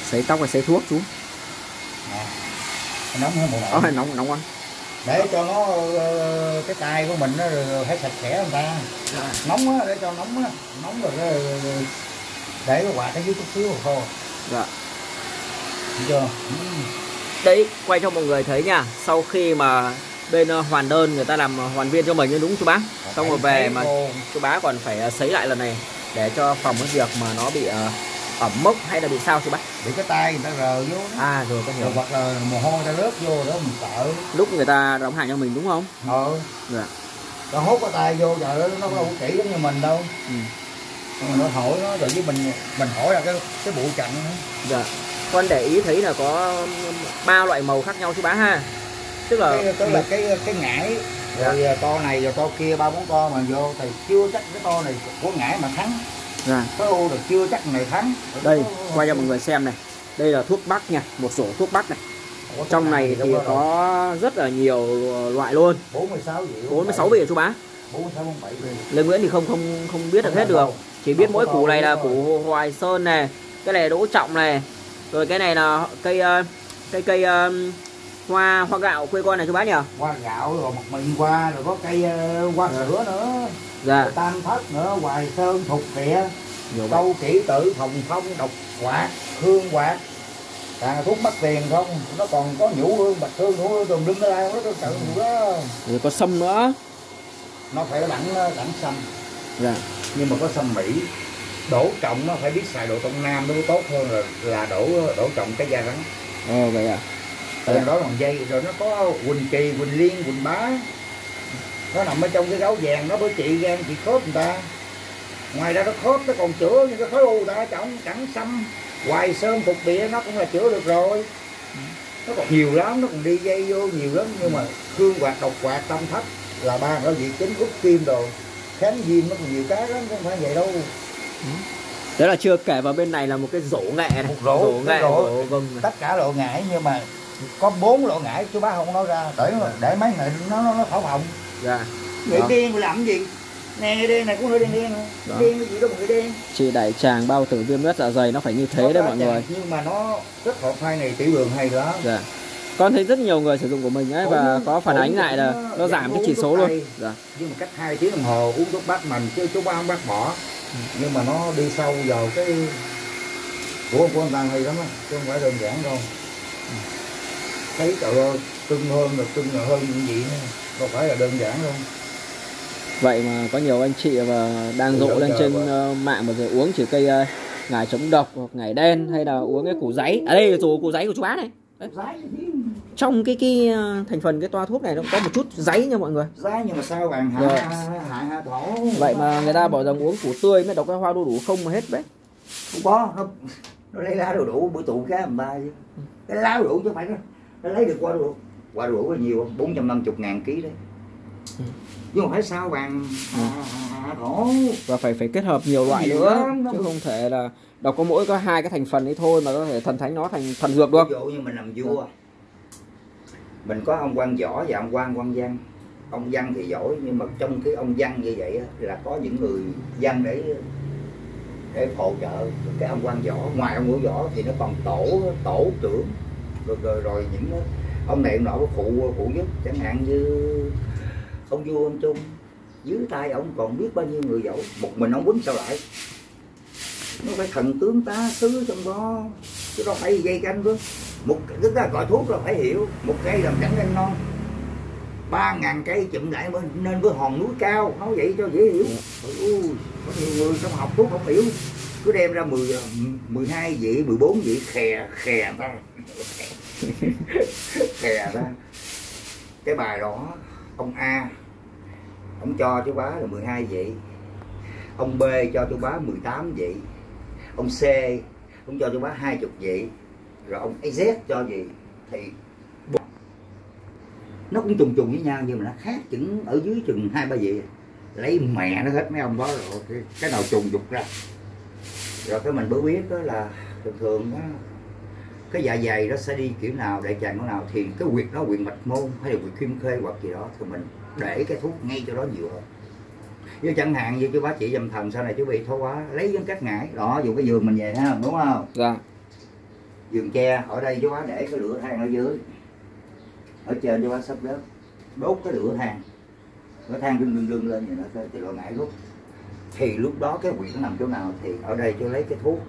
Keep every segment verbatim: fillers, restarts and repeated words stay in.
Sấy tóc hay sấy thuốc chú? À, nóng hơn một Ờ, nóng nóng quá. Để cho nó cái tay của mình nó phải sạch sẽ người ta. À. Nóng á, để cho nóng á, nóng rồi để cái quạt ở dưới chút xíu rồi thôi. Dạ. Được chưa? Đấy, quay cho mọi người thấy nha. Sau khi mà bên hoàn đơn người ta làm hoàn viên cho mình đúng chú bác. Xong rồi về mà chú bá còn phải sấy lại lần này để cho phòng cái việc mà nó bị uh, ẩm mốc hay là bị sao chú bác? Bị cái tay người ta rờ vô đó. À rồi có hiểu. Rồi hoặc là mồ hôi ta rớt vô đó mình sợ. Lúc người ta đóng hàng cho mình đúng không? Ờ. Dạ. Nó hút cái tay vô trời ơi, nó đâu có kỹ giống như mình đâu. Ừ. Mà nó hỏi nó rồi với mình mình hỏi là cái cái bụi chặn nữa. Dạ. Con để ý thấy là có ba loại màu khác nhau chú bá ha. Tức là cái, tức là cái cái ngải rồi dạ. To này rồi to kia ba bốn to mà vô thì chưa chắc cái to này của ngải mà thắng. Dạ. Cái ô được chưa chắc này thắng. Đây quay cho mọi người xem này. Đây là thuốc bắc nha, một sổ thuốc bắc này. Ủa, trong này thì có rất là nhiều loại luôn. bốn mươi sáu vị. bốn mươi sáu vị chú bá. bốn mươi sáu bốn mươi bảy vị. Lê Nguyễn thì không không không biết được hết được. Chỉ biết mỗi củ này là củ Hoài Sơn này, cái này là Đỗ Trọng này. Rồi cái này là cây cây cây uh, hoa hoa gạo quê con này chú bá nhỉ? Hoa gạo rồi mật mì hoa rồi có cây uh, hoa sữa nữa. Dạ. Tam thất nữa, Hoài Sơn, Thục Địa, Câu Kỷ Tử, Hồng Phong, Độc Quạt, Hương Quạt. Càng là thuốc mắc tiền không, nó còn có nhũ hương, bạch hương, nhũ hương, tùm lum nó đây, nó tự đủ đó. Rồi có sâm nữa. Nó phải đẳng đẳng sâm. Dạ. Nhưng mà có sâm Mỹ. Đỗ Trọng nó phải biết xài đồ trong Nam nó tốt hơn là là đổ đổ Trọng cái da rắn. Ồ vậy à. Rồi đó bằng dây rồi nó có Quỳnh Trì, Quỳnh Liên, Quỳnh Bá. Nó nằm ở trong cái gấu vàng nó bởi trị gan trị khớp người ta. Ngoài ra nó khớp nó còn chữa những cái khối u ta trọng chẳng xăm. Hoài Sơn Thục Địa nó cũng là chữa được rồi. Nó còn nhiều lắm, nó còn đi dây vô nhiều lắm. Nhưng mà Hương Quạt, Độc Quạt, Tam Thất là ba ở vị chính út kim đồ. Kháng viêm nó còn nhiều cái lắm, không phải vậy đâu. Đó là chưa kể vào bên này là một cái rổ nghệ này. Một rổ, rổ nghệ, rổ, rổ gừng này. Tất cả lộ ngải nhưng mà có bốn lộ ngải chú bác không nói ra. Để để mấy ngày nó nó, nó thảo hồng. Dạ. Người điên phải làm gì? Nè người điên này cũng hơi điên điên nữa. Điên cái gì đâu mà người điên. Chị đại tràng bao tử viêm loét dạ dày nó phải như thế đấy mọi người. Nhưng mà nó rất hợp hai này tiểu đường hay đó. Dạ. Con thấy rất nhiều người sử dụng của mình ấy và có phản ánh lại là nó, nó giảm cái chỉ số luôn. Dạ. Nhưng mà cách hai tiếng đồng hồ uống thuốc bắc mình chứ chú ba không bác bỏ. Ừ. Nhưng mà nó đi sâu vào cái của của anh ta hay lắm á, chứ không phải đơn giản đâu. Ừ. Thấy trời ơi, cưng hơn rồi cưng là hơn những gì nữa, đâu phải là đơn giản đâu. Vậy mà có nhiều anh chị mà đang rộ lên trên uh, mạng mà rồi uống chỉ cây uh, ngải chống độc hoặc ngải đen hay là uống cái củ giấy. À đây là củ củ giấy của chú bá này. Đấy. Trong cái cái thành phần cái toa thuốc này nó có một chút giấy nha mọi người. Giấy nhưng mà sao bạn hạ hạ hạ thổ. Vậy mà người ta bảo rằng uống củ tươi mới độc cái hoa đu đủ không mà hết đấy. Không có, nó, nó lấy lá đu đủ buổi tụ cá làm ba chứ. Cái lá đu đủ chứ không phải nó, nó lấy được hoa đu đủ. Hoa đu đủ là nhiều không? bốn trăm năm mươi ngàn ký đấy. Ừ. Nhưng mà phải sao bạn hạ, hạ thổ. Và phải phải kết hợp nhiều loại nhiều nữa lắm, chứ không thể là độc có mỗi có hai cái thành phần ấy thôi mà có thể thần thánh nó thành thần dược được. Ví dụ như mình làm vua, mình có ông quan võ và ông quan quan văn. Ông văn thì giỏi nhưng mà trong cái ông văn như vậy là có những người văn để để hỗ trợ cái ông quan võ. Ngoài ông ngũ võ thì nó còn tổ tổ trưởng rồi rồi, rồi những ông này ông nọ phụ phụ giúp, chẳng hạn như ông vua ông Trung dưới tay ông còn biết bao nhiêu người giỏi, một mình ông quýnh sao lại. Nó phải thần tướng tá sứ trong đó chứ đâu phải dây canh cơ. Một tức là gọi thuốc là phải hiểu một cây làm chẳng nên non, ba ngàn cây chụm lại mới nên với hòn núi cao, nói vậy cho dễ hiểu. Ui, có nhiều người trong học thuốc không hiểu, cứ đem ra mười mười hai vị mười bốn vị khè khè ta khè ta. Cái bài đó ông A ông cho chú bá là mười hai vị, ông B cho chú bá mười tám vị, ông C ông cho chú bá hai mươi vị, rồi ông Z cho gì thì nó cũng trùng trùng với nhau nhưng mà nó khác chừng ở dưới chừng hai ba vị, lấy mẹ nó hết mấy ông đó rồi cái, cái nào trùng dục ra rồi cái mình mới biết đó là thường thường đó, cái dạ dày nó sẽ đi kiểu nào, đại tràng nó nào thì cái huyệt đó huyệt mạch môn hay là huyệt kim khê hoặc gì đó thì mình để cái thuốc ngay cho đó nhiều hơn. Như chẳng hạn như chú bá chị dâm thần sau này chú bị thoái hóa lấy với cắt ngải đó, dùng cái giường mình về ha, đúng không? Dạ. vườn tre ở đây chú bá để cái lửa than ở dưới, ở trên chú bá sắp đất đốt cái lửa than, cái than rưng rưng rưng lên vậy nó thì lo ngại rút. Thì lúc đó cái quyển nằm chỗ nào thì ở đây chú lấy cái thuốc,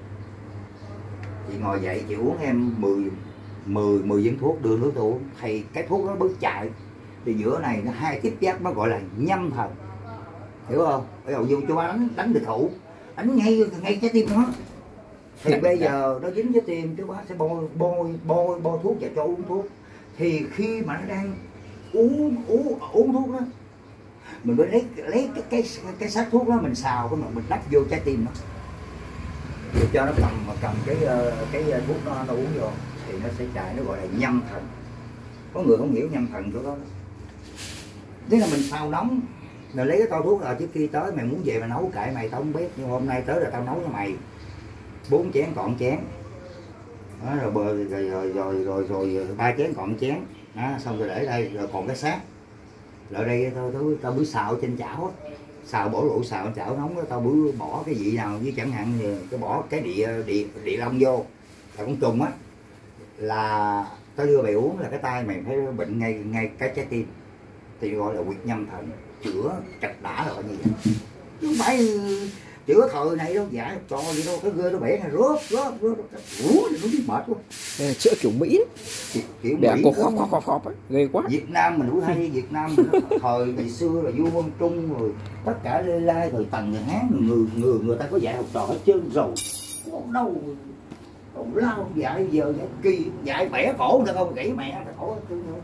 chị ngồi dậy chị uống em mười mười mười viên thuốc, đưa nước tôi uống thì cái thuốc nó bớt chạy. Thì giữa này nó hai tiếp giáp nó gọi là nhâm thần, hiểu không? Bây giờ vô cho đánh đánh địch thủ, đánh ngay ngay trái tim nó. Thì bây giờ nó dính trái tim, chú bá sẽ bôi bôi bôi bôi thuốc và cho uống thuốc. Thì khi mà nó đang uống uống uống thuốc đó, mình mới lấy lấy cái cái cái sát thuốc đó mình xào cái mà mình đắp vô trái tim nó, rồi cho nó cầm cầm cái cái thuốc nó nó uống vô thì nó sẽ chạy, nó gọi là nhâm thần. Có người không hiểu nhâm thần chỗ đó. Thế là mình xào nóng, rồi lấy cái tô thuốc rồi trước khi tới mày muốn về mà nấu kệ mày, tao không biết, nhưng hôm nay tới là tao nấu cho mày bốn chén còn chén đó, rồi bờ rồi rồi rồi rồi rồi ba chén còn chén đó, xong rồi để đây rồi còn cái xác rồi đây tao tao tao bữa xào trên chảo, xào bỏ rượu xào trên chảo nóng đó, tao bữa bỏ cái vị nào với chẳng hạn như cái bỏ cái địa địa địa long vô là con trùng á, là tao đưa mày uống là cái tay mày phải bệnh ngay ngay cái trái tim, thì gọi là quyệt nhâm thần, chữa chặt đã là như vậy. Chứ không phải chữa thời này đâu, giải cho gì đâu, cái ghê nó bẻ này rớp rớp rớp ủa nó biết mệt quá. Đây là chữa kiểu Mỹ, kiểu bẻ Mỹ cột khóc khóc khóc khóc ấy, ghê quá. Việt Nam mình cũng hay, Việt Nam mình nó, thời ngày xưa là vua Quang Trung rồi tất cả Lê Lai rồi Tần người Hán người người người ta có dạy học trò hết trơn rồi, không đâu không lao dạy giờ dạy kỳ dạy bẻ cổ người ta không gãy mẹ cái cổ.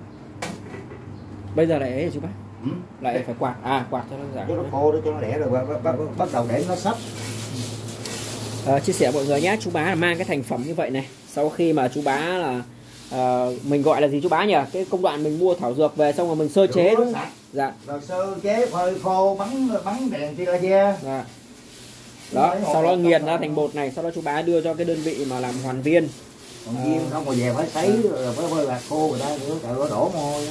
Bây giờ lại ấy chú bác, ừ. lại phải quạt, à quạt cho nó giảm cho nó khô đó cho nó đẻ rồi bắt, bắt, bắt, bắt đầu để nó sắp. À, chia sẻ mọi người nhé, chú bá là mang cái thành phẩm như vậy này, sau khi mà chú bá là à, mình gọi là gì chú bá nhỉ, cái công đoạn mình mua thảo dược về xong rồi mình sơ chế đúng không? Dạ. Rồi sơ chế phơi khô bắn bắn đèn tia laser. Dạ. Đó, sau đó nghiền ra thành bột này, sau đó chú bá đưa cho cái đơn vị mà làm hoàn viên. Còn viên à, không rồi về phải sấy à, rồi phải phơi bạc khô người ta nữa, trời ơi đổ môi.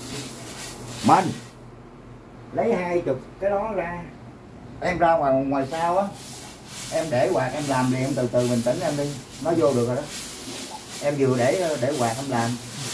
Mình lấy hai chục cái đó ra, em ra ngoài ngoài sau á, em để quạt em làm đi, em từ từ bình tĩnh em đi, nó vô được rồi đó. Em vừa để để quạt em làm.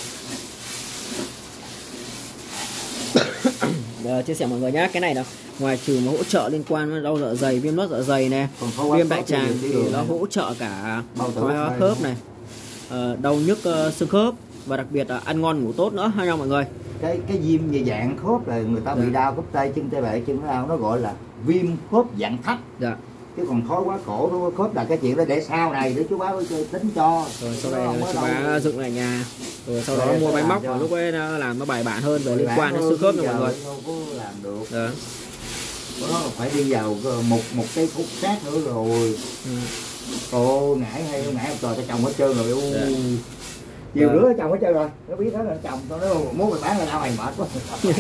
Giờ chia sẻ mọi người nhé, cái này là ngoài trừ mà hỗ trợ liên quan đến đau dạ dày, viêm lót dạ dày này, viêm đại tràng thì nó hỗ trợ cả thoái hóa khớp này, đau nhức xương khớp và đặc biệt là ăn ngon ngủ tốt nữa ha nhau mọi người. Cái cái viêm về dạng khớp là người ta bị đau khớp tay chân tay bệ chân nó đau, nó gọi là viêm khớp dạng thấp. Dạ. Chứ còn thói quá cổ khớp là cái chuyện đó để sau này để chú bá tính cho. Rồi sau này chú bá dựng lại nhà, rồi sau đó mua máy móc và lúc ấy làm nó bài bản hơn về liên quan đến xương khớp nha mọi người. Không có làm được. Đó. Đó phải đi vào một một cái khúc khác nữa rồi. Ừ. Ồ ngại hay không ngại trời tao chồng hết trơn rồi. Dạ. Nhiều đứa chồng hết trơn rồi, nó biết đó là chồng tao nó muốn mày bán là tao mày mệt quá.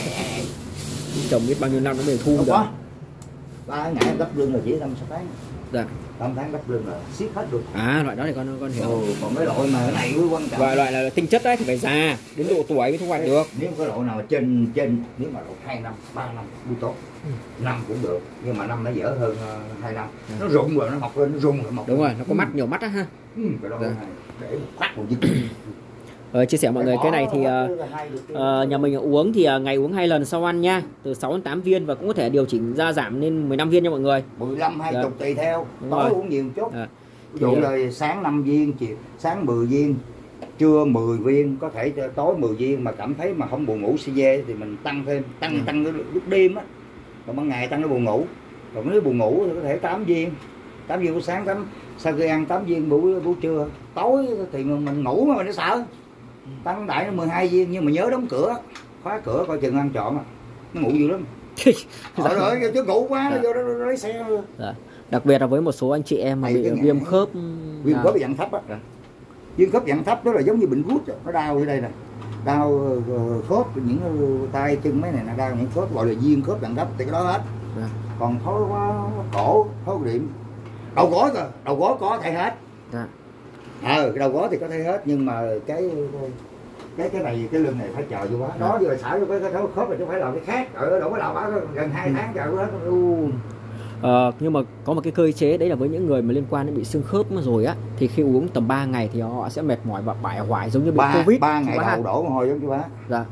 Chồng biết bao nhiêu năm nó mới thu được. Ba ngại em đắp lưng là chỉ năm sáu tháng. Dạ. Năm tháng đắp lưng là siết hết được. À loại đó thì con con hiểu. Ừ, còn cái loại mà cái này mới quan trọng. Và loại là tinh chất đấy thì phải già đến độ tuổi mới thu hoạch được. Nếu cái loại nào trên trên nếu mà độ hai năm, ba năm cũng tốt. Ừ. Năm cũng được, nhưng mà năm nó dở hơn hai năm. Ừ. Nó rụng rồi nó mọc lên, nó rung rồi mọc. Đúng lên. rồi, nó có mắt, nhiều mắt á ha. Ừ, cái đó dạ. Để một phát một dứt. Rồi chia sẻ mọi người cái này thì uh, nhà mình uống thì uh, ngày uống hai lần sau ăn nha, từ sáu đến tám viên và cũng có thể điều chỉnh ra giảm lên mười lăm viên nha mọi người. mười lăm hai mươi dạ. tùy theo. Đúng tối rồi. Uống nhiều chút. Dạ. Ví dụ là sáng năm viên, chiều sáng mười viên, trưa mười viên, có thể tối mười viên mà cảm thấy mà không buồn ngủ si dê thì mình tăng thêm, tăng ừ. tăng cái lúc đêm á. Còn ban ngày tăng cái buồn ngủ. Còn nếu buồn ngủ thì có thể tám viên. tám viên buổi sáng, tám sau khi ăn tám viên buổi buổi trưa. Tối thì mình ngủ mà mình nó sợ. Tăng đại nó mười hai viên nhưng mà nhớ đóng cửa, khóa cửa coi chừng ăn trộm, nó ngủ dữ lắm. Trời ơi, chứ ngủ quá nó vô đó lấy xe. Dạ. Đặc biệt là với một số anh chị em mà bị viêm khớp, viêm khớp dạng thấp á. Dạ. Viêm khớp dạng thấp đó là giống như bệnh gút, nó đau ở đây nè, đau khớp những tay chân mấy này là đau những khớp gọi là viêm khớp dạng thấp thì cái đó hết. Dạ. Còn thói quá cổ, thói điểm, đầu gối cơ, đầu gối có thể hết. Dạ. Ờ, cái đầu gối thì có thể hết nhưng mà cái cái cái này cái lưng này phải chờ vô quá. Đó giờ xả vô cái cái khớp này chứ phải làm cái khác. Ở đâu có làm quá gần hai tháng chờ hết luôn. Ờ, nhưng mà có một cái cơ chế đấy là với những người mà liên quan đến bị xương khớp rồi á, thì khi uống tầm ba ngày thì họ sẽ mệt mỏi và bại hoại giống như bị ba, Covid. ba ngày đầu đổ mồ hôi giống chú bá. Dạ.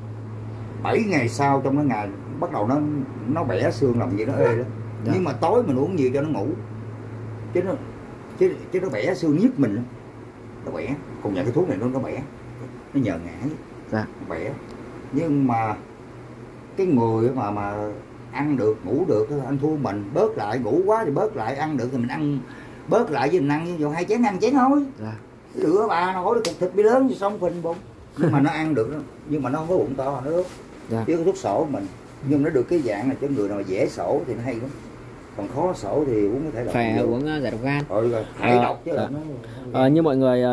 bảy ngày sau trong cái ngày bắt đầu nó nó bẻ xương làm gì nó ê đó. Dạ. Nhưng mà tối mình uống nhiều cho nó ngủ. Chứ nó chứ, chứ nó bẻ xương nhức mình. Nó bẻ. Còn nhà cái thuốc này nó nó bẻ. Nó nhờ ngã. Dạ. Nó bẻ. Nhưng mà cái người mà mà ăn được, ngủ được, anh thua mình, bớt lại, ngủ quá thì bớt lại, ăn được thì mình ăn bớt lại với mình ăn vô hai chén ăn chén thôi. Dạ. Lửa ba nó cục thịt bị lớn thì xong phình bụng. Nhưng mà nó ăn được, nhưng mà nó không có bụng to nữa. Dạ. Chứ có thuốc sổ mình, nhưng nó được cái dạng là cho người nào mà dễ sổ thì nó hay lắm. Còn khó sổ thì uống có thể độc. Phải uống giải độc gan. Rồi rồi, thải độc chứ là nó... Ờ, như mọi người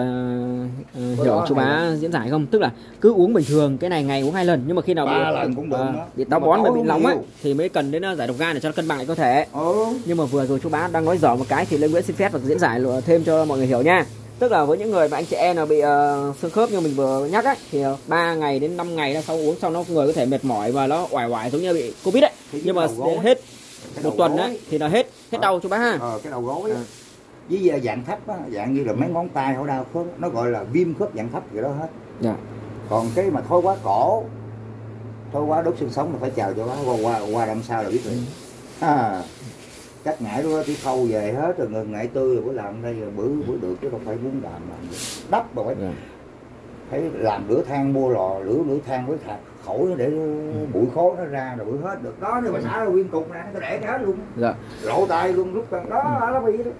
uh, uh, hiểu chú bá diễn giải không? Tức là cứ uống bình thường, cái này ngày uống hai lần, nhưng mà khi nào ba bị, lần cũng được uh, đó. bị táo bón và bị nóng ấy thì mới cần đến uh, giải độc gan để cho nó cân bằng lại cơ thể. Ừ. Nhưng mà vừa rồi chú bá đang nói dở một cái thì Lê Nguyễn xin phép và diễn giải thêm cho mọi người hiểu nha. Tức là với những người mà anh chị em nào bị uh, xương khớp như mình vừa nhắc ấy, thì ba uh, ngày đến năm ngày là sau uống xong nó người có thể mệt mỏi và nó oải oải giống như bị Covid ấy. Thì nhưng mà hết một tuần đấy thì là hết hết ờ, đau chú bá ha. Ờ, cái đầu gối à. Với dạng thấp á, dạng như là mấy ngón tay họ đau khớp, nó gọi là viêm khớp dạng thấp vậy đó hết. Dạ. Còn cái mà thôi quá cổ, thôi quá đốt xương sống là phải chào cho bác qua qua qua đằng sau là biết rồi. Ừ. À, cắt ngải đó thì khâu về hết rồi, ngừng ngải tươi rồi bữa làm đây rồi bữa bữa được chứ không phải muốn làm làm đắp rồi. Dạ. Phải làm lửa than, mua lò lửa lửa than với thạch khổi để bụi khói nó ra rồi bụi hết được đó, nếu mà xả ra nguyên cục này nó để hết luôn. Dạ. Lộ tay luôn lúc đó đó nó bị đó.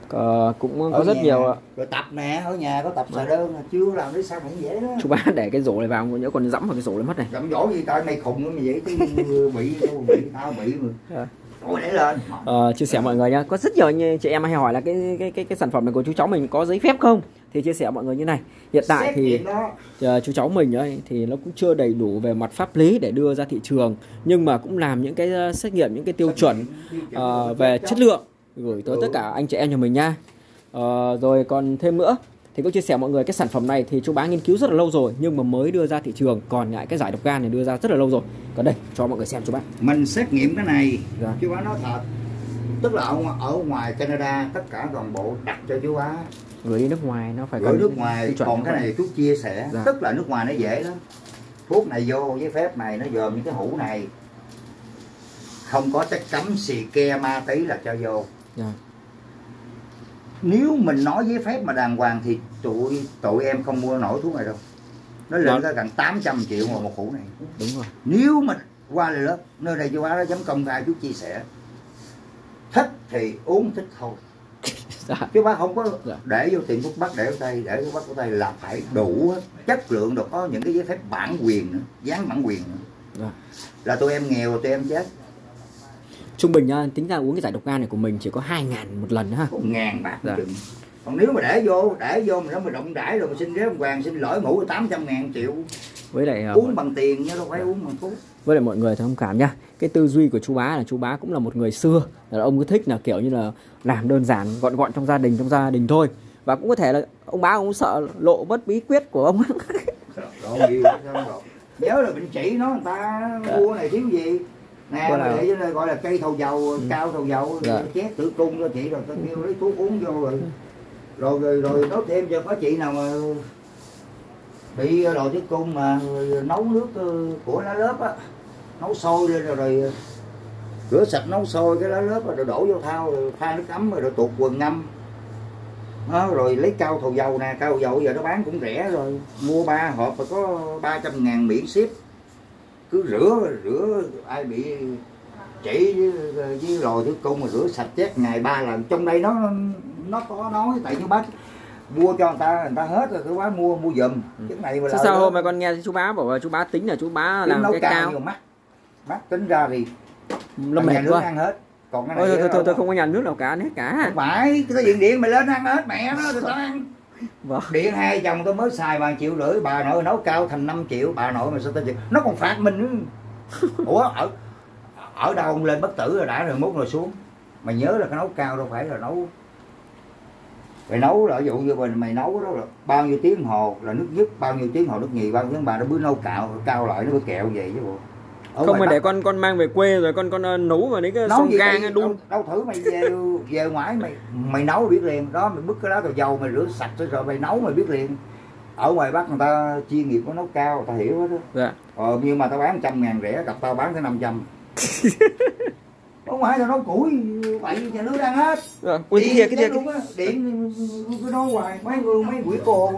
Ờ, cũng có ở rất nhà, nhiều. Rồi tập nè, ở nhà có tập xà đơn chưa làm để sao cũng dễ đó. Chú bá để cái rổ này vào nhớ còn dẫm vào cái rổ này mất này. Dẫm rổ gì tại mày khùng nữa mày vậy chứ bị bị tao bị mà. À. Ôi để lên. Ờ, chia sẻ mọi người nhá, có rất nhiều anh chị em hay hỏi là cái cái cái cái sản phẩm này của chú cháu mình có giấy phép không? Thì chia sẻ mọi người như này, hiện tại Xét thì uh, chú cháu mình ấy thì nó cũng chưa đầy đủ về mặt pháp lý để đưa ra thị trường, nhưng mà cũng làm những cái uh, xét nghiệm, những cái tiêu chuẩn uh, về chất lượng gửi tới tất cả anh chị em nhà mình nha. Uh, rồi còn thêm nữa thì có chia sẻ mọi người cái sản phẩm này thì chú bá nghiên cứu rất là lâu rồi nhưng mà mới đưa ra thị trường, còn lại cái giải độc gan này đưa ra rất là lâu rồi. Còn đây cho mọi người xem chú bá. Mình xét nghiệm cái này, dạ. Chú bá nói thật, tức là ở, ở ngoài Canada tất cả toàn bộ đặt cho chú bá gửi đi nước ngoài nó phải gửi nước ngoài, còn cái này chú chia sẻ, dạ. Tức là nước ngoài nó dễ lắm, thuốc này vô giấy phép này nó dòm những cái hũ này không có chất cấm xì ke ma tí là cho vô, dạ. Nếu mình nói giấy phép mà đàng hoàng thì tụi tụi em không mua nổi thuốc này đâu, nó lên tới gần tám trăm triệu một một hũ này. Đúng rồi. Nếu mình qua lời lớp nơi này chú bá nó dám công khai chú chia sẻ, thích thì uống, thích thôi. Dạ. Chứ bác không có dạ. Để vô tiệm thuốc bắc để ở đây, để thuốc bắc ở đây là phải đủ hết, chất lượng được, có những cái giấy phép bản quyền nữa, dán bản quyền nữa. Dạ. Là tụi em nghèo tụi em chết. Trung bình nha, tính ra uống cái giải độc gan này của mình chỉ có hai ngàn một lần ha. Một ngàn bạc. Dạ. Còn nếu mà để vô, để vô mà nó mà rộng rãi rồi mà xin ghế ông hoàng xin lỗi ngủ tám trăm ngàn triệu. Với lại uống uh, bằng tiền nha, đâu phải dạ. Uống bằng thuốc. Với lại mọi người thông cảm nha, cái tư duy của chú bá là chú bá cũng là một người xưa, là ông cứ thích là kiểu như là làm đơn giản gọn gọn trong gia đình trong gia đình thôi, và cũng có thể là ông bá ông sợ lộ bất bí quyết của ông. Nhớ là bệnh chỉ nó người ta mua này thiếu gì nè, là... để cho gọi là cây thầu dầu, ừ. Cao thầu dầu, dạ. Chét tử cung cho chị rồi tao kêu lấy thuốc uống vô rồi rồi rồi, rồi nói thêm cho có chị nào mà bị đòi tử cung mà nấu nước của lá lớp á, nấu sôi lên rồi, rồi rửa sạch nấu sôi cái lá lớp rồi đổ vô thau rồi pha nước ấm rồi, rồi tuột quần ngâm đó, rồi lấy cao thầu dầu nè, cao thầu dầu giờ nó bán cũng rẻ rồi, mua ba hộp và có ba trăm ngàn miễn ship, cứ rửa rửa ai bị chỉ với, với lòi tử cung mà rửa sạch chết ngày ba lần. Trong đây nó nó có nói tại như bác mua cho người ta người ta hết rồi cứ bá mua mua giùm cái này mà sao, sao hôm mà con nghe chú bá bảo là chú bá tính là chú bá làm cái cao, cao. Mắt mắt tính ra thì nó mệt quá ăn hết, còn cái này thôi thôi thôi tôi không có nhà nước nào cả, ăn hết cả. Không phải cái điện điện mày lên ăn hết mẹ nó tao ăn. Vâng. Điện hai chồng tôi mới xài vài triệu rưỡi, bà nội nấu cao thành năm triệu, bà nội mà sao tao chịu, nó còn phạt mình nữa. Ủa ở ở đâu ông lên bất tử rồi đã rồi mốt rồi xuống, mày nhớ là cái nấu cao đâu phải là nấu, mày nấu là ví dụ như mình mày nấu đó là bao nhiêu tiếng hồ là nước nhất, bao nhiêu tiếng hồ nước nhì, bao nhiêu tiếng bà nó bước nấu cạo cao lại nó mới kẹo vậy chứ bộ. Ở Không mà Bắc, để con con mang về quê rồi con con uh, nấu vào đấy cái nấu sông gì gang đi, đun. đâu, đâu thử mày về về ngoài mày mày nấu biết liền đó, mày bứt cái lá tàu dầu mày rửa sạch rồi, rồi mày nấu mày biết liền. Ở ngoài Bắc người ta chuyên nghiệp có nấu cao, người ta hiểu hết đó. Dạ. Ờ, nhưng mà tao bán trăm ngàn rẻ, cặp tao bán tới năm trăm. Không phải tao nấu củi bậy nhà nước ăn hết. Dạ. Ui, cái kia cái kia luôn á, điện cứ nói hoài mấy người mấy quỷ cô.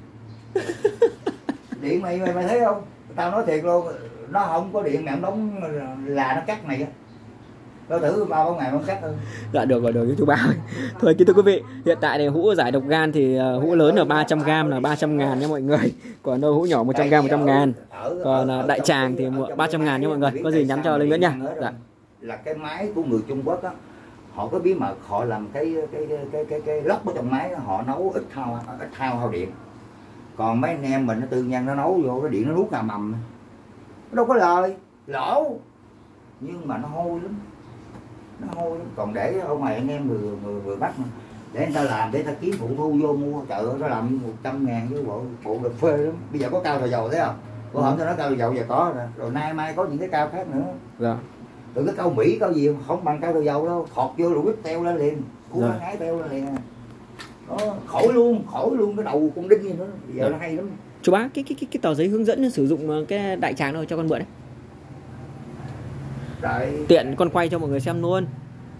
Điện mày mày mày thấy không? Tao nói thiệt luôn, nó không có điện mẹ ông đóng là nó cắt mày á. Tao thử bao bao ngày nó cắt hơn. Dạ được rồi, được với chú Ba ơi. Thôi kính thưa quý vị, hiện tại này hũ giải độc gan thì uh, hũ lớn là ba trăm gam là ba trăm ngàn nha mọi người. Còn đâu hũ nhỏ một trăm gam một trăm ngàn. Còn uh, đại tràng thì ba trăm ngàn nha mọi người. Có gì nhắn cho Linh Nguyễn nha. Dạ. Là cái máy của người Trung Quốc á, họ có bí mật, họ làm cái cái cái cái cái, cái lốc ở trong máy đó, họ nấu ít hao ít hao hao điện. Còn mấy anh em mình nó tư nhân nó nấu vô cái điện nó nuốt cà mầm, nó đâu có lời lỗ, nhưng mà nó hôi lắm, nó hôi lắm. Còn để ở ngoài anh em người người, người Bắc mà, để người ta làm để người ta kiếm phụ thu vô mua, chợ nó làm một trăm ngàn với bộ bộ cà phê lắm. Bây giờ có cao dầu dầu thấy không? Bữa hôm tôi nói cao dầu giờ có rồi, rồi nay mai có những cái cao khác nữa. Dạ. Từ cái cao Mỹ cao gì không bằng cao dầu đâu, thọt vô rồi quýt teo lên liền, cuốn dạ. ngái teo lên liền. Đó, khỏi luôn, khỏi luôn cái đầu con đinh gì nữa, bây giờ dạ. Nó hay lắm. Chú Bá, cái cái cái cái tờ giấy hướng dẫn sử dụng cái đại tràng đâu cho con mượn đấy. Đại... Tiện con quay cho mọi người xem luôn.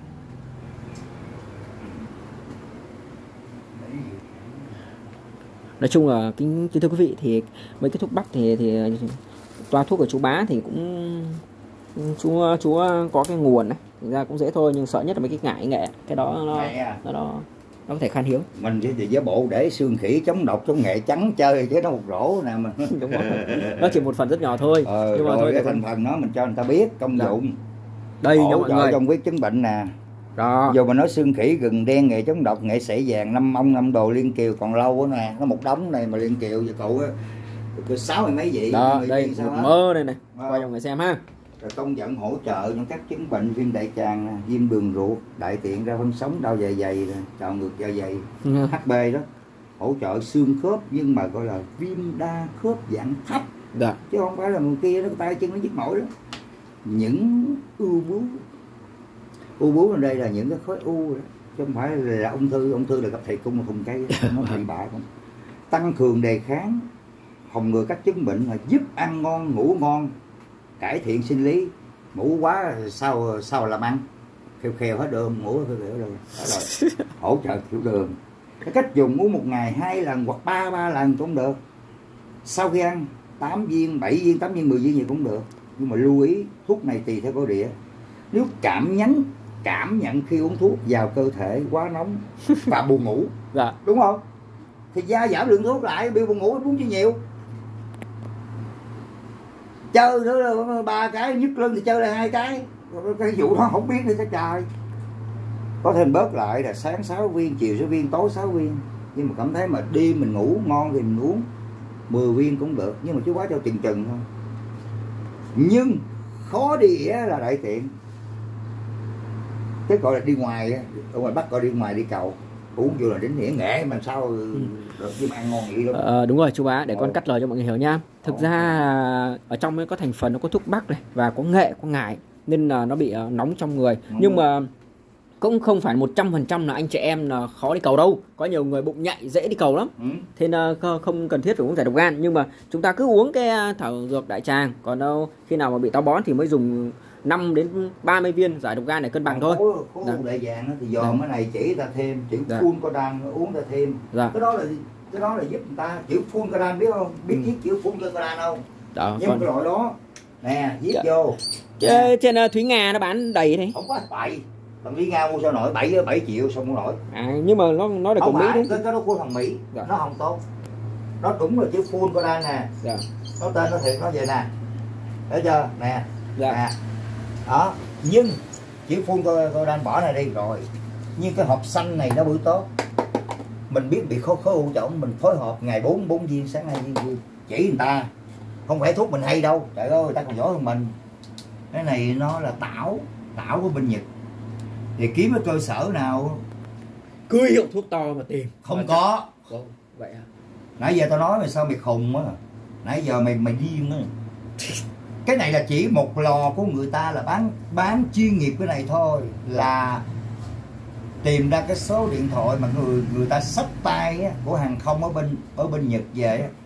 Nói chung là kính kính thưa quý vị thì mấy cái thuốc bắc thì thì toa thuốc của chú Bá thì cũng chú chú có cái nguồn này, thực ra cũng dễ thôi, nhưng sợ nhất là mấy cái ngải nghệ, cái đó nó à. nó, nó nó có thể khan hiếm. Mình chỉ với bộ để xương khỉ chống độc chống nghệ trắng chơi chứ nó một rổ nè mình. Đúng rồi. Nó chỉ một phần rất nhỏ thôi. Ờ, nhưng mà thôi cái thành phần nó mình cho người ta biết công dụng. Đây nha mọi người. Trong quyết chứng bệnh nè. Đó. Dù mà nói xương khỉ gừng đen nghệ chống độc nghệ sảy vàng năm ông năm đồ liên kiều còn lâu quá nè, nó một đống này mà liên kiều vậy cậu á. Được sáu mươi mấy vị. Đó, đây một mơ đây này. À. Quay cho người xem ha. Rồi công dẫn hỗ trợ những các chứng bệnh viêm đại tràng, viêm đường ruột, đại tiện ra phân sống, đau dạ dày, trào ngược dạ dày, ừ. hát bê đó, hỗ trợ xương khớp nhưng mà gọi là viêm đa khớp dạng thấp, dạ. Chứ không phải là người kia nó tay chân nó nhức mỏi đó. Những u bướu, u bướu ở đây là những cái khối u đó, chứ không phải là ung thư, ung thư là gặp thầy cung thùng cây, nó bị bạ không. Tăng cường đề kháng, phòng ngừa các chứng bệnh, là giúp ăn ngon ngủ ngon, cải thiện sinh lý, ngủ quá sao sao làm ăn khều khều hết đường, ngủ khều khều hết đường, rồi hỗ trợ tiểu đường. Cái cách dùng uống một ngày hai lần hoặc ba ba lần cũng được. Sau khi ăn tám viên, bảy viên, tám viên, mười viên gì cũng được, nhưng mà lưu ý thuốc này tùy theo cơ địa. Nếu cảm nhánh cảm nhận khi uống thuốc vào cơ thể quá nóng và buồn ngủ, dạ. Đúng không? Thì gia giảm lượng thuốc lại, bị buồn ngủ uống chứ nhiều. Chơi nữa ba cái nhức lưng thì chơi lại hai cái, cái vụ đó không biết nữa cái trời. Có thêm bớt lại là sáng sáu viên, chiều sáu viên, tối sáu viên. Nhưng mà cảm thấy mà đêm mình ngủ ngon thì mình uống mười viên cũng được, nhưng mà chú Bá cho chừng chừng thôi. Nhưng khó đi là đại tiện, cái gọi là đi ngoài ở ngoài Bắc gọi đi ngoài đi cầu, uống vô là đến nghĩa nghệ mà sao ừ. Được, nhưng mà ăn ngon vậy lắm. Ờ, đúng rồi chú Bá, để con cắt lời cho mọi người hiểu nha. Thực Ồ. ra ở trong ấy có thành phần nó có thuốc bắc này và có nghệ, có ngải, nên là nó bị nóng trong người. Đúng nhưng rồi. Mà cũng không phải một trăm phần trăm là anh chị em là khó đi cầu đâu. Có nhiều người bụng nhạy dễ đi cầu lắm. Ừ. Thế nên không cần thiết phải uống giải độc gan. Nhưng mà chúng ta cứ uống cái thảo dược đại tràng. Còn đâu khi nào mà bị táo bón thì mới dùng năm đến ba mươi viên giải độc gan để cân bằng thôi. Khối, khối dạ. Đại vàng thì dòm cái này chỉ ta thêm chữ dạ. Full codan uống ta thêm. Dạ. Cái đó là cái đó là giúp người ta chữ full codan biết không? Biết ừ. Viết chữ full codan không? Đó, nhưng con... cái loại đó nè viết dạ. Vô. Nè. Trên uh, Thúy Nga nó bán đầy thế. Không có bậy. Thằng Thúy Nga mua sao nổi bảy bảy triệu xong không nổi. À nhưng mà nó nó là của Mỹ đúng. Cái đó của thằng Mỹ. Dạ. Nó không tốt. Nó đúng là chữ full codan nè. Dạ. Nó tên nó thiệt nó vậy nè. Thấy chưa? Nè. Dạ. Nè. Đó, nhưng chỉ phun tôi tôi đang bỏ này đi rồi, nhưng cái hộp xanh này nó bữa tốt, mình biết bị khối khối u trọng mình phối hợp ngày bốn bốn viên, sáng hai viên, chỉ người ta không phải thuốc mình hay đâu, trời ơi người ta còn giỏi hơn mình. Cái này nó là tảo tảo của bên Nhật, thì kiếm cái cơ sở nào cứ hiệu thuốc to mà tìm không có. Ồ, vậy à? Nãy giờ tao nói mày sao mày khùng á, nãy giờ mày mày điên á. cái này là chỉ một lò của người ta là bán bán chuyên nghiệp cái này thôi, là tìm ra cái số điện thoại mà người người ta xách tay á, của hàng không ở bên ở bên Nhật về á.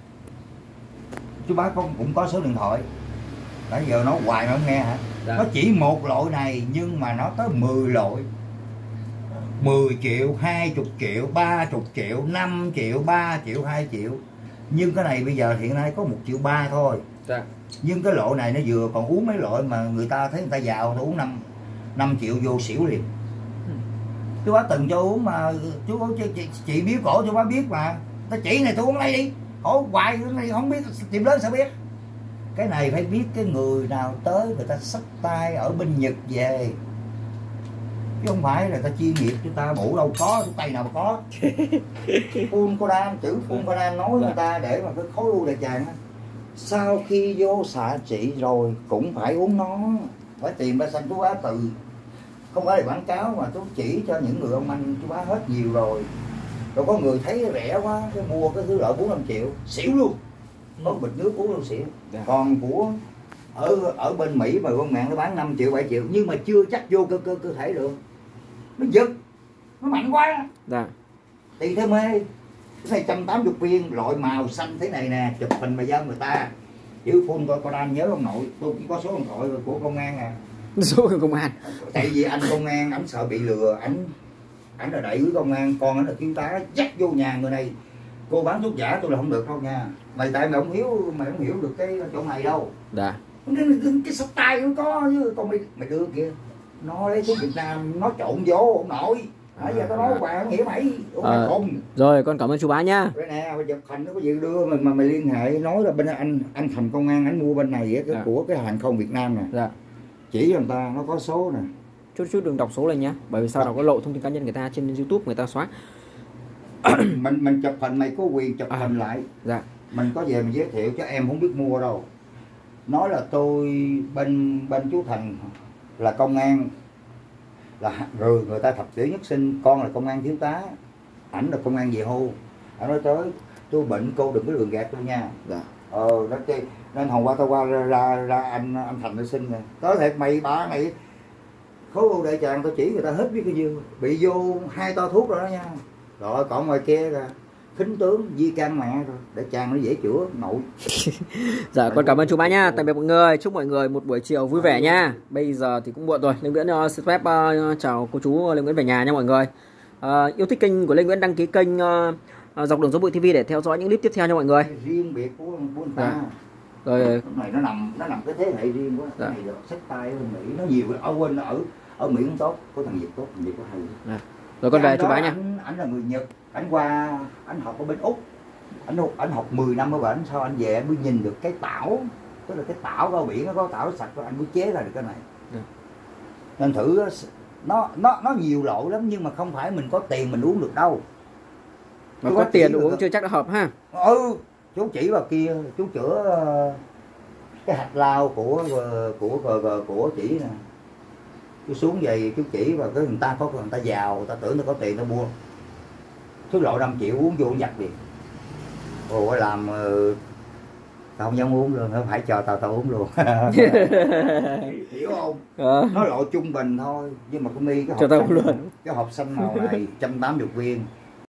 Chú bác con cũng có số điện thoại. Nãy giờ nó hoài mà không nghe hả? Dạ. Nó chỉ một loại này nhưng mà nó tới mười loại. mười triệu, hai mươi triệu, ba mươi triệu, năm triệu, ba triệu, hai triệu. Nhưng cái này bây giờ hiện nay có một triệu ba thôi. Dạ. Nhưng cái loại này nó vừa còn uống mấy loại mà người ta thấy người ta giàu, nó uống năm năm triệu vô xỉu liền. Ừ. Chú bác từng cho uống mà chú chị, chị, chị biết cổ chú bác biết mà. Ta chỉ này tôi uống lấy đi. Ủa hoài cái này không biết, tìm lớn sao biết. Cái này phải biết cái người nào tới người ta xách tay ở bên Nhật về, chứ không phải là ta chuyên nghiệp chúng ta mũ đâu có, tay nào mà có. Phun Kodan, chữ phun Kodan nói người ta để mà cái khối u đại tràng á, sau khi vô xạ trị rồi cũng phải uống nó, phải tìm ra xem chú bá từ, không phải là quảng cáo mà chú chỉ cho những người ông anh chú bá hết nhiều rồi. Rồi có người thấy rẻ quá cái mua cái thứ loại bốn năm triệu xỉu luôn, có bịch nước uống luôn xỉu. Yeah. Còn của ở ở bên Mỹ mà con mạng nó bán năm triệu bảy triệu nhưng mà chưa chắc vô cơ cơ cơ thể được, nó giật, nó mạnh quá. Yeah. Tiền thế mê. Cái này một trăm tám mươi viên loại màu xanh thế này nè, chụp hình mà giao người ta chữ phun coi con đang nhớ ông nội, tôi cũng có số điện thoại của công an à. Số công an. Tại vì anh công an ảnh sợ bị lừa, ảnh ảnh là đại úy công an, con ảnh là thiếu tá, dắt vô nhà người này cô bán thuốc giả tôi là không được đâu nha mày, tại mày không hiểu, mày không hiểu được cái chỗ này đâu. Dạ. Cái sắp tay cũng có chứ, con mày mày đưa kia nó lấy thuốc Việt Nam nó trộn vô ông nội. Nãy giờ tao nói bà không hiểu mày. À, rồi con cảm ơn chú bá nhá. Đây nè, bây giờ Thành nó có gì đưa mình mà mày liên hệ nói là bên anh anh Thành công an anh mua bên này cái dạ. của cái hàng không Việt Nam nè. Dạ. Chỉ cho người ta nó có số nè. Chút chút đừng đọc số lên nhá, bởi vì sau đó có lộ thông tin cá nhân người ta trên YouTube người ta xóa. mình mình chụp hình mày có quyền chụp à. hình lại. Dạ. Mình có về mình giới thiệu cho em không biết mua đâu. Nói là tôi bên bên chú Thành là công an, là rồi người ta thập tử nhất sinh, con là công an thiếu tá, ảnh là công an về hưu. Ảnh nói tới tôi bệnh cô đừng có lường gạt tôi nha. Dạ. Ờ đó chứ nên hôm qua tao qua ra ra, ra anh anh Thành nó xin nè, nói thiệt mày ba mày khối u đại tràng tao chỉ người ta hết biết cái gì, bị vô hai to thuốc rồi đó nha. Rồi còn ngoài kia là khính tướng di can mẹ rồi để chàng nó dễ chữa nội. Dạ con cảm ơn chú bá nha, tạm biệt mọi người, chúc mọi người một buổi chiều vui vẻ nha. Bây giờ thì cũng muộn rồi, Lê Nguyễn uh, xin phép uh, chào cô chú Lê Nguyễn về nhà nha mọi người. Uh, yêu thích kênh của Lê Nguyễn đăng ký kênh uh, uh, Dọc Đường Gió Bụi ti vi để theo dõi những clip tiếp theo nha mọi người. Riêng biệt của của người ta. Dạ. Rồi cái này nó nằm nó nằm cái thế hệ riêng của dạ. Cái này được xách tay ở Mỹ nó nhiều, ở quên ở ở Mỹ cũng tốt, có thằng Việt tốt, thằng Việt có hay. Dạ. Rồi con về chú bá nha. Anh, anh là người Nhật, anh qua anh học ở bên Úc, anh anh học mười năm ở bển, sau anh về anh mới nhìn được cái tảo, tức là cái tảo ở biển nó có tảo sạch rồi anh mới chế ra được cái này. Yeah. Nên thử nó nó nó nhiều loại lắm nhưng mà không phải mình có tiền mình uống được đâu. Mà có tiền uống chưa chắc đã hợp ha. Ừ, chú chỉ vào kia, chú chữa cái hạt lao của của của, của chỉ nè. Chú xuống vậy chú chỉ và cái người ta có người ta giàu, người ta tưởng người ta có tiền ta mua thứ loại năm triệu uống vô giặt đi. Ồ làm tao không dám uống luôn, không phải cho tao tao uống luôn. Hiểu không? À. Nó loại trung bình thôi nhưng mà cái mi cái hộp xanh, cái hộp xanh màu này một trăm tám mươi viên